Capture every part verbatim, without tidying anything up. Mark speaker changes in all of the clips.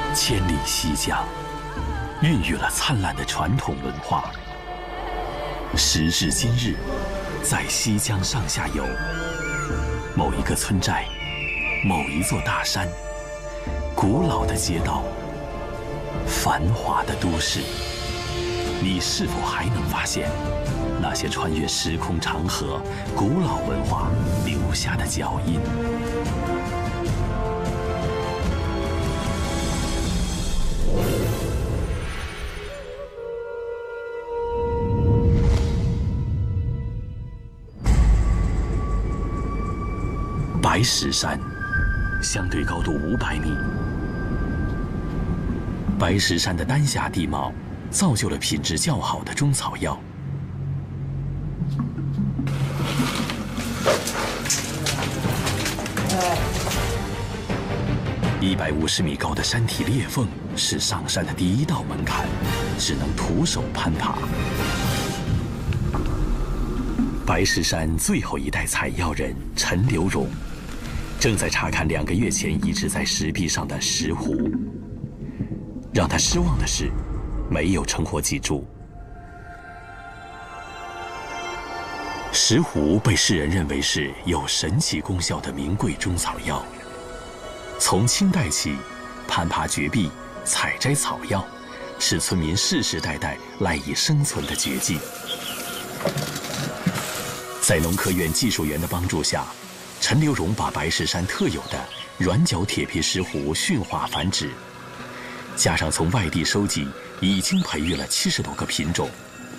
Speaker 1: 千里西江，孕育了灿烂的传统文化。时至今日，在西江上下游，某一个村寨，某一座大山，古老的街道，繁华的都市，你是否还能发现那些穿越时空长河、古老文化留下的脚印？白石山，相对高度五百米。白石山的丹霞地貌，造就了品质较好的中草药。一百五十米高的山体裂缝是上山的第一道门槛，只能徒手攀爬。白石山最后一代采药人陈留荣，正在查看两个月前遗址在石壁上的石斛。让他失望的是，没有成活记住。石斛被世人认为是有神奇功效的名贵中草药。从清代起，攀爬绝壁、采摘草药，是村民世世代代赖以生存的绝技。在农科院技术员的帮助下，陈留荣把白石山特有的软角铁皮石斛驯化繁殖，加上从外地收集，已经培育了七十多个品种。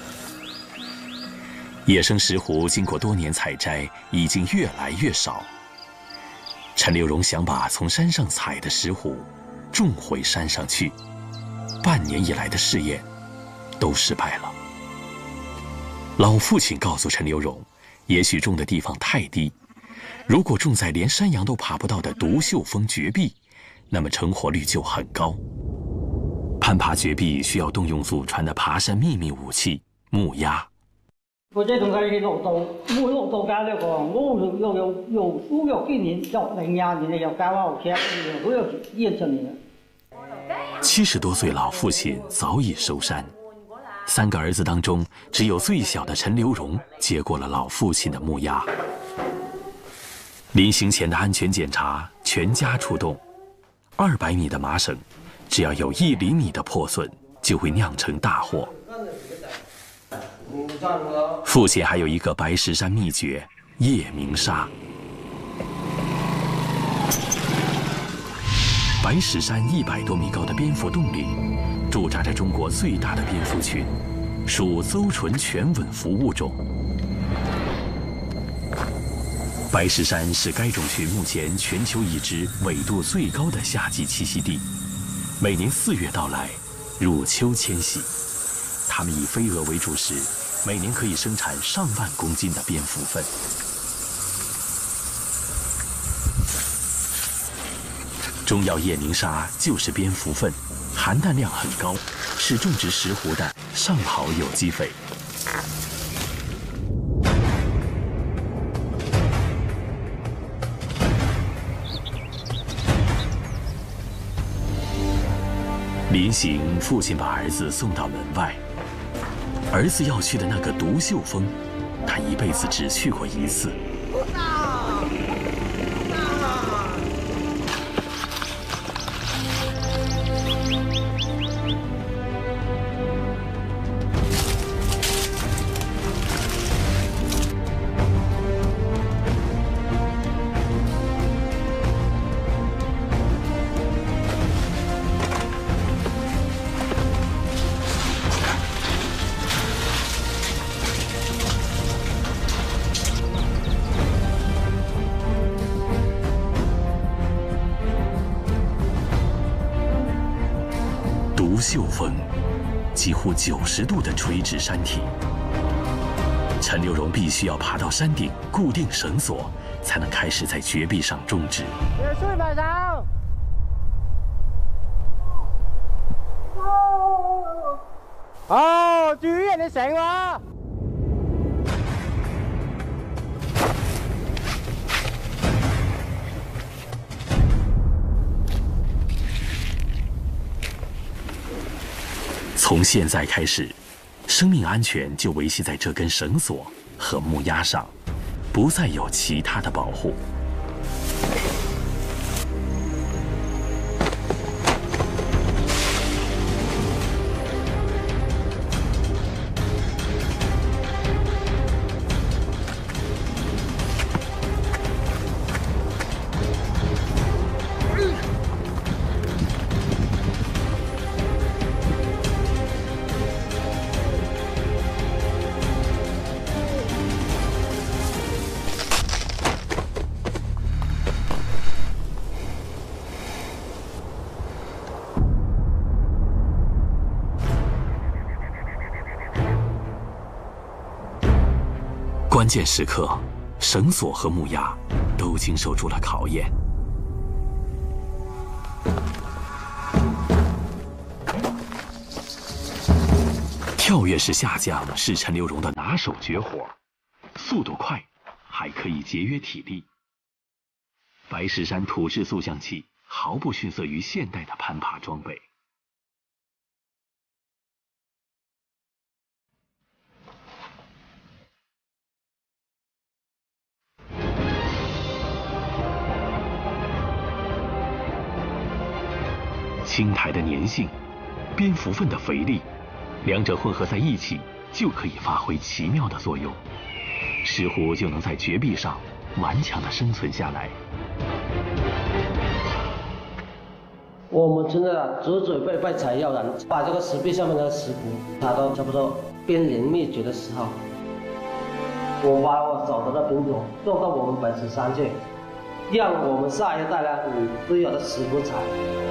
Speaker 1: 野生石斛经过多年采摘，已经越来越少。陈留荣想把从山上采的石斛种回山上去，半年以来的试验都失败了。老父亲告诉陈留荣，也许种的地方太低，如果种在连山羊都爬不到的独秀峰绝壁，那么成活率就很高。攀爬绝壁需要动用祖传的爬山秘密武器木鸭。
Speaker 2: 我这同佢去綠道，冇綠道教呢個，我又又又又書又幾年，又零廿年又教我學，我又驗出嚟。
Speaker 1: 七十多岁老父亲早已收山，三个儿子当中，只有最小的陈留荣接过了老父亲的木鸭。临行前的安全检查，全家出动。二百米的麻绳，只要有一厘米的破损，就会酿成大祸。父亲还有一个白石山秘诀——夜明砂。白石山一百多米高的蝙蝠洞里，驻扎着中国最大的蝙蝠群，属邹唇全吻蝠物种。白石山是该种群目前全球已知纬度最高的夏季栖息地，每年四月到来，入秋迁徙。它们以飞蛾为主食，每年可以生产上万公斤的蝙蝠粪。中药夜明砂就是蝙蝠粪，含氮量很高，是种植石斛的上好有机肥。临行，父亲把儿子送到门外。儿子要去的那个独秀峰，他一辈子只去过一次。独秀峰，几乎九十度的垂直山体。陈留荣必须要爬到山顶，固定绳索，才能开始在绝壁上种植。
Speaker 3: 輸埋手。哦，主人你醒喎！
Speaker 1: 从现在开始，生命安全就维系在这根绳索和木鸭上，不再有其他的保护。关键时刻，绳索和木鸭都经受住了考验。跳跃式下降是陈留荣的拿手绝活，速度快，还可以节约体力。白石山土制速降器毫不逊色于现代的攀爬装备。青苔的粘性，蝙蝠粪的肥力，两者混合在一起，就可以发挥奇妙的作用，石斛就能在绝壁上顽强地生存下来。
Speaker 4: 我们真的祖祖辈辈采药人，把这个石壁上面的石斛，它都差不多濒临灭绝的时候，我把我手头的品种种到我们白石山去，让我们下一代呢，嗯，都有的石斛采。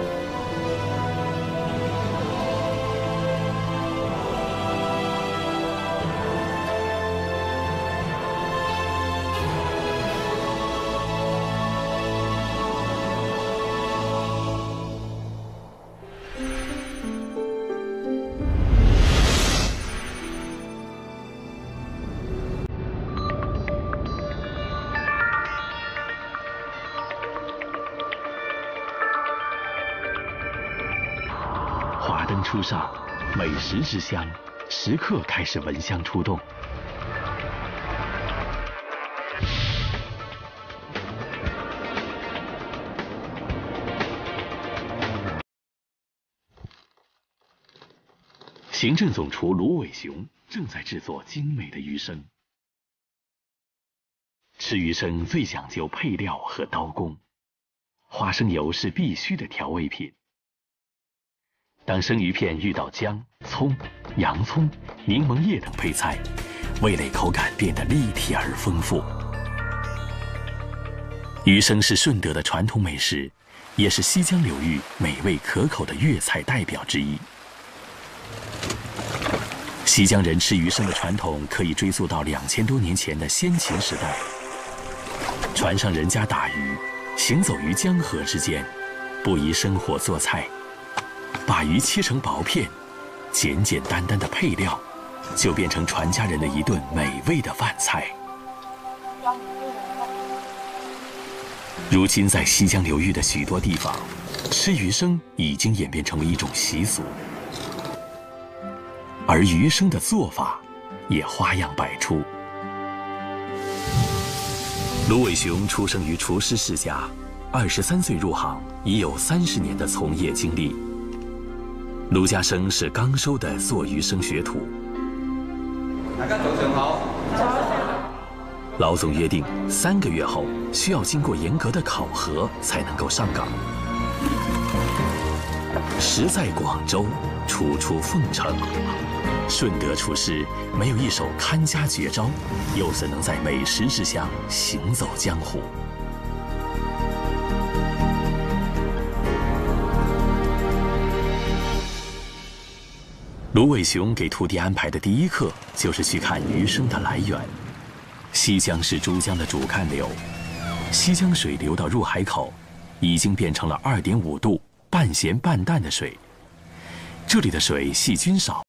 Speaker 1: 华灯初上，美食之乡时刻开始闻香出动。行政总厨卢伟雄正在制作精美的鱼生。吃鱼生最讲究配料和刀工，花生油是必须的调味品。当生鱼片遇到姜、葱、洋葱、柠檬叶等配菜，味蕾口感变得立体而丰富。鱼生是顺德的传统美食，也是西江流域美味可口的粤菜代表之一。西江人吃鱼生的传统可以追溯到两千多年前的先秦时代。船上人家打鱼，行走于江河之间，不宜生火做菜。把鱼切成薄片，简简单单的配料，就变成船家人的一顿美味的饭菜。如今在西江流域的许多地方，吃鱼生已经演变成为一种习俗，而鱼生的做法也花样百出。卢伟雄出生于厨师世家，二十三岁入行，已有三十年的从业经历。卢家生是刚收的做鱼生学徒。
Speaker 5: 大家早上好。
Speaker 1: 老总约定，三个月后需要经过严格的考核才能够上岗。时在广州，处处奉承。顺德厨师没有一手看家绝招，又怎能在美食之乡行走江湖？卢伟雄给徒弟安排的第一课就是去看鱼生的来源。西江是珠江的主干流，西江水流到入海口，已经变成了二点五度半咸半淡的水。这里的水细菌少。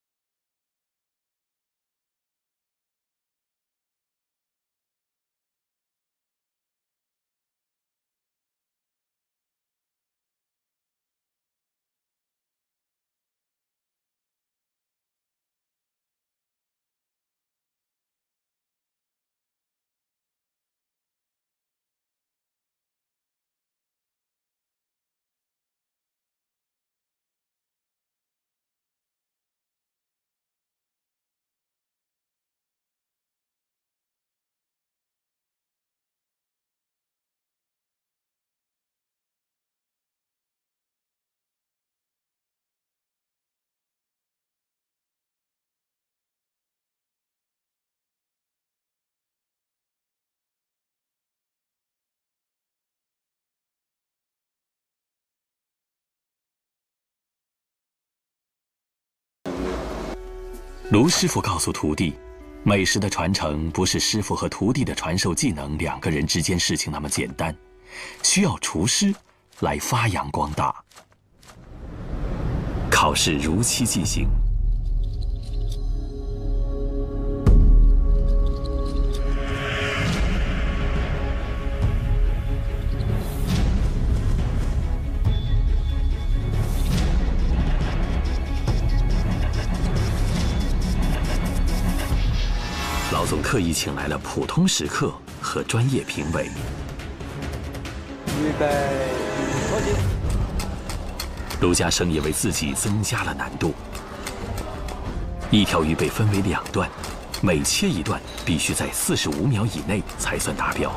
Speaker 1: 卢师傅告诉徒弟，美食的传承不是师傅和徒弟的传授技能两个人之间事情那么简单，需要厨师来发扬光大。考试如期进行。老总特意请来了普通食客和专业评委。
Speaker 4: 预备，开始。
Speaker 1: 卢家生也为自己增加了难度。一条鱼被分为两段，每切一段必须在四十五秒以内才算达标。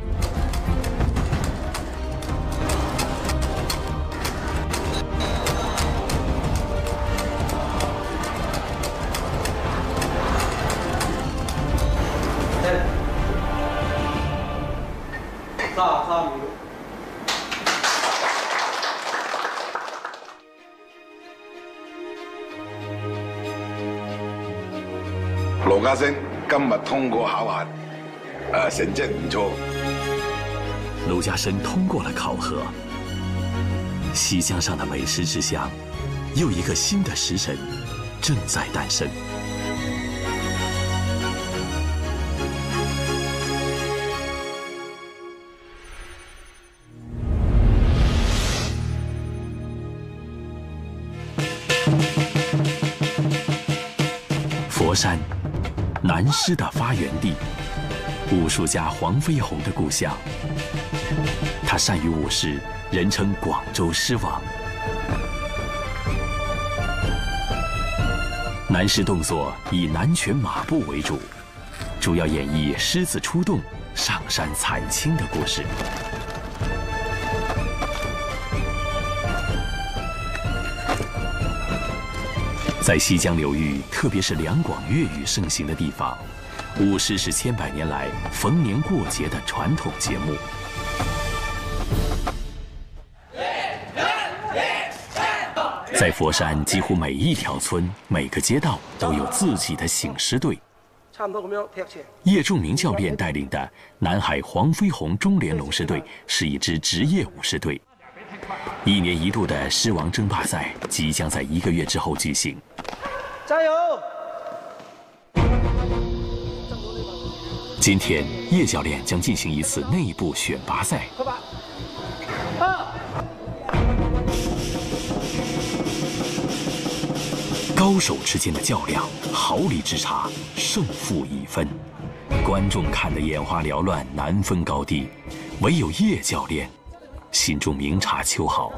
Speaker 4: 三三秒。
Speaker 6: 羅家聲今日通過考核，誒成績唔錯。
Speaker 1: 盧家生通過了考核，西江上的美食之鄉，又一個新的食神正在誕生。佛山，南师的发源地，武术家黄飞鸿的故乡。他善于舞狮，人称广州狮王。南狮动作以南拳马步为主，主要演绎狮子出洞、上山采青的故事。在西江流域，特别是两广粤语盛行的地方，舞狮是千百年来逢年过节的传统节目。在佛山，几乎每一条村、每个街道都有自己的醒狮队。
Speaker 4: 差唔多咁樣踢斜。
Speaker 1: 叶仲明教练带领的南海黄飞鸿中联龙狮队是一支职业舞狮队。一年一度的狮王争霸赛即将在一个月之后举行。
Speaker 4: 加油！
Speaker 1: 今天，叶教练将进行一次内部选拔赛。
Speaker 4: 快吧！二。
Speaker 1: 高手之间的较量，毫厘之差，胜负已分。观众看得眼花缭乱，难分高低，唯有叶教练心中明察秋毫。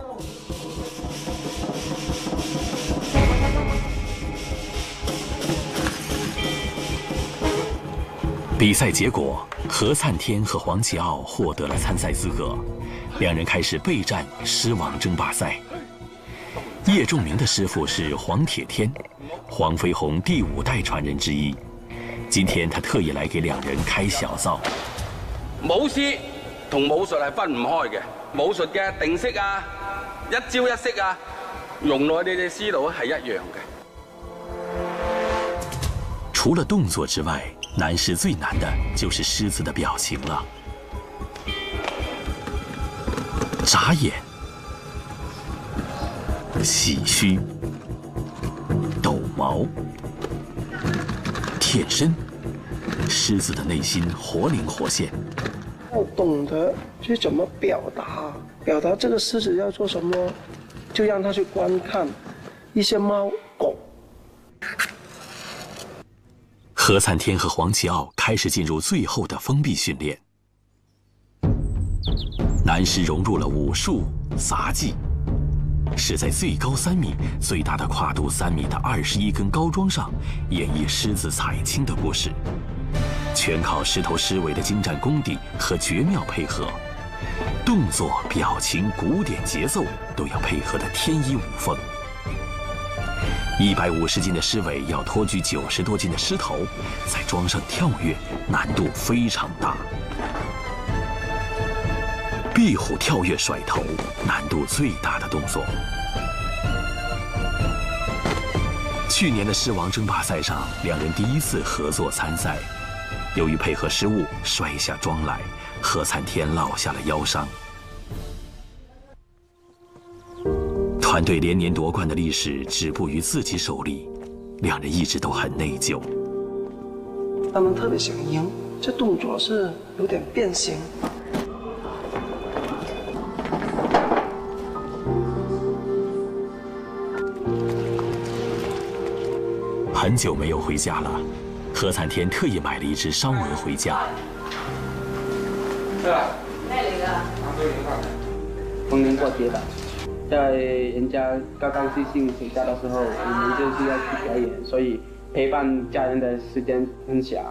Speaker 1: 比赛结果，何灿天和黄启傲获得了参赛资格，两人开始备战狮王争霸赛。叶仲明的师傅是黄铁天，黄飞鸿第五代传人之一。今天他特意来给两人開小灶。
Speaker 5: 舞獅同武術係分唔開嘅，武術嘅定式啊、一招一式啊，用落你哋獅度係一樣嘅。
Speaker 1: 除了動作之外，南獅最難的就是獅子的表情了。眨眼、洗鬚、抖毛、舔身，狮子的内心活灵活现。
Speaker 7: 要懂得去怎么表达，表达这个狮子要做什么，就让他去观看一些猫狗。
Speaker 1: 何灿天和黄启傲开始进入最后的封闭训练。南狮融入了武术、杂技，是在最高三米、最大的跨度三米的二十一根高桩上演绎狮子采青的故事，全靠狮头狮尾的精湛功底和绝妙配合，动作、表情、鼓点、节奏都要配合得天衣无缝。一百五十斤的狮尾要托举九十多斤的狮头，在桩上跳跃，难度非常大。壁虎跳跃甩头，难度最大的动作。 去年的狮王争霸赛上，两人第一次合作参赛，由于配合失误，摔下桩来，何灿天落下了腰伤。团队连年夺冠的历史止步于自己手里，两人一直都很内疚。
Speaker 7: 他们特别想赢，这动作是有点变形。
Speaker 1: 很久没有回家了，何灿天特意买了一只烧鹅回家。
Speaker 8: 对吧？太灵了。逢年过节的，在人家高高兴兴回家的时候，我们就是要去表演，所以陪伴家人的时间很小。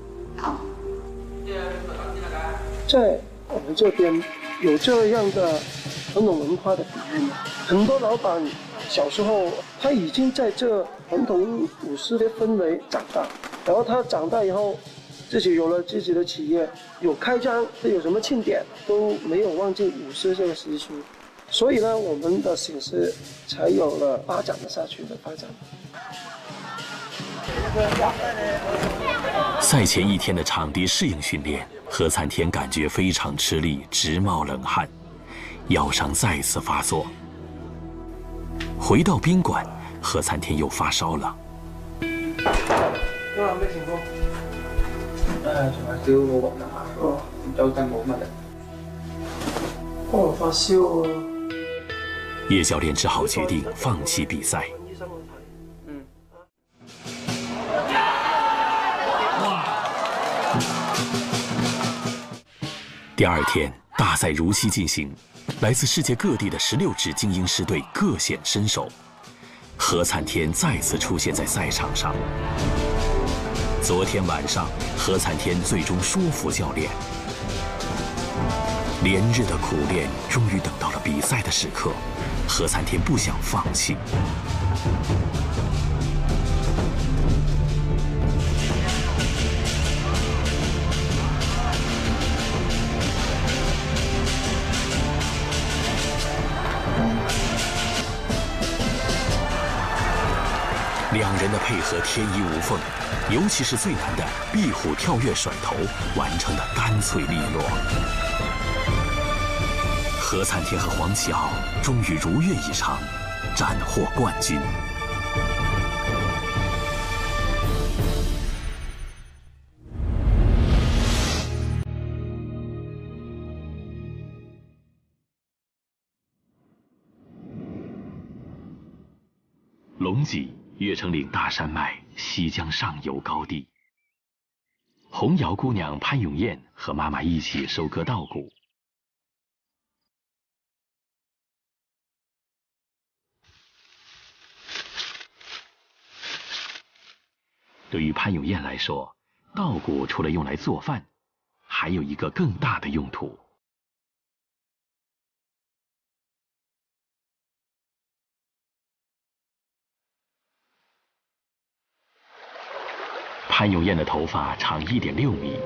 Speaker 7: 在我们这边有这样的传统文化的底蕴，很多老板小时候他已经在这传统舞狮的氛围长大，然后他长大以后，自己有了自己的企业，有开张，有什么庆典都没有忘记舞狮这个习俗，所以呢，我们的醒狮才有了发展的下去的发展。
Speaker 1: 赛前一天的场地适应训练，何灿天感觉非常吃力，直冒冷汗，腰伤再次发作。回到宾馆，何灿天又发烧了。
Speaker 8: 因為咩情況？誒，仲有少冇暈啊，哦，周身冇乜力。
Speaker 7: 哦，發燒啊！
Speaker 1: 叶教练只好决定放弃比赛。
Speaker 8: 嗯。
Speaker 1: 第二天，大赛如期进行，来自世界各地的十六支精英狮队各显身手。何灿天再次出现在赛场上。昨天晚上，何灿天最终说服教练，连日的苦练终于等到了比赛的时刻。何灿天不想放弃。两人的配合天衣无缝，尤其是最难的壁虎跳跃甩头，完成的干脆利落。何灿天和黄启豪终于如愿以偿，斩获冠军。龙脊越城岭大山脉西江上游高地，红瑶姑娘潘永燕和妈妈一起收割稻谷。对于潘永燕来说，稻谷除了用来做饭，还有一个更大的用途。潘永燕的头发长一点六米，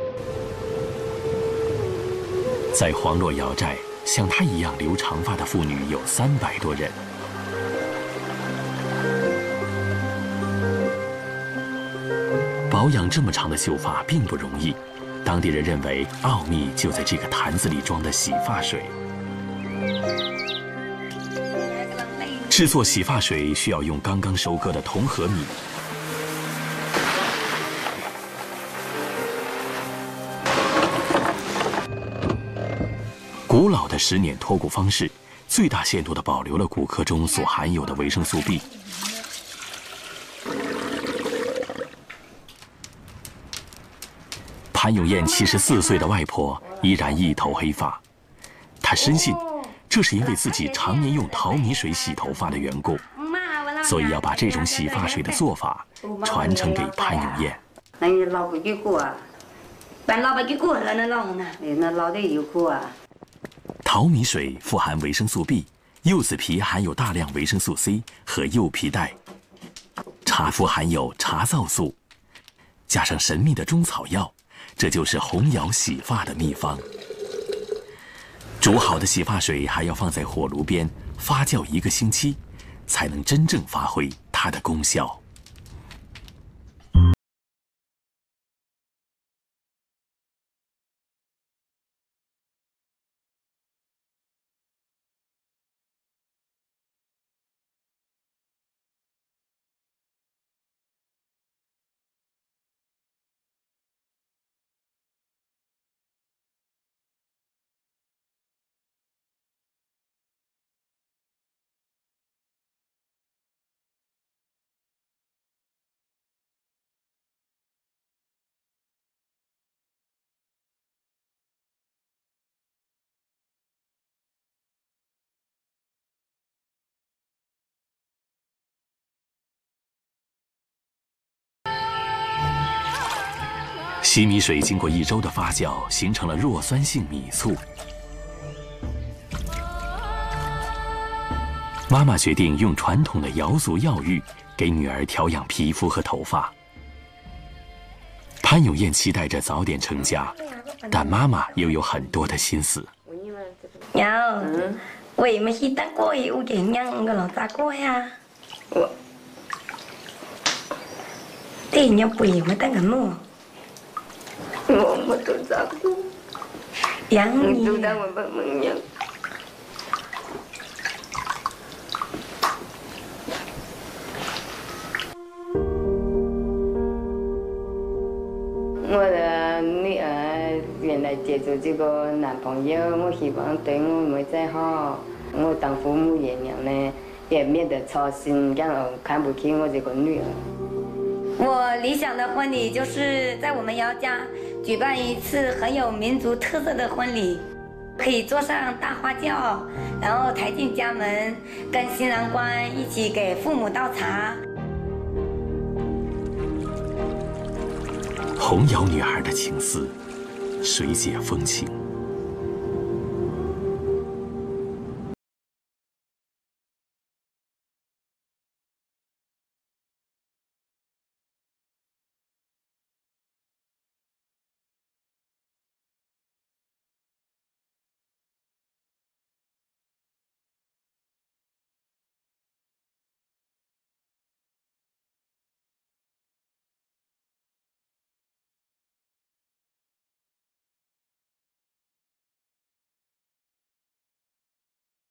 Speaker 1: 在黄洛瑶寨，像她一样留长发的妇女有三百多人。保养这么长的秀发并不容易，当地人认为奥秘就在这个坛子里装的洗发水。制作洗发水需要用刚刚收割的铜和米。古老的石碾脱骨方式，最大限度地保留了骨骼中所含有的维生素 B。潘永燕七十四岁的外婆依然一头黑发，她深信这是因为自己常年用淘米水洗头发的缘故，所以要把这种洗发水的做法传承给潘永燕。
Speaker 9: 那你老不给过啊？咱老不给过了，那老呢？那老的有苦啊。
Speaker 1: 淘米水富含维生素 B， 柚子皮含有大量维生素 C 和柚皮带，茶麸含有茶皂素，加上神秘的中草药，这就是红瑶洗发的秘方。煮好的洗发水还要放在火炉边发酵一个星期，才能真正发挥它的功效。 洗米水经过一周的发酵，形成了弱酸性米醋。妈妈决定用传统的瑶族药浴给女儿调养皮肤和头发。潘永燕期待着早点成家，但妈妈又有很多的心思。
Speaker 9: 呀，喂，没去当过也有点样个老大过呀。我，对人家不也没当个么？我没都照顾，养你。都当我帮忙养。我的女儿原来接触这个男朋友，我希望对我妹再好。我当父母爷娘呢，也免得操心，然后看不起我这个女儿。我理想的婚礼就是在我们姚家举办一次很有民族特色的婚礼，可以坐上大花轿，然后抬进家门，跟新郎官一起给父母倒茶。
Speaker 1: 红瑶女孩的情思，水解风情。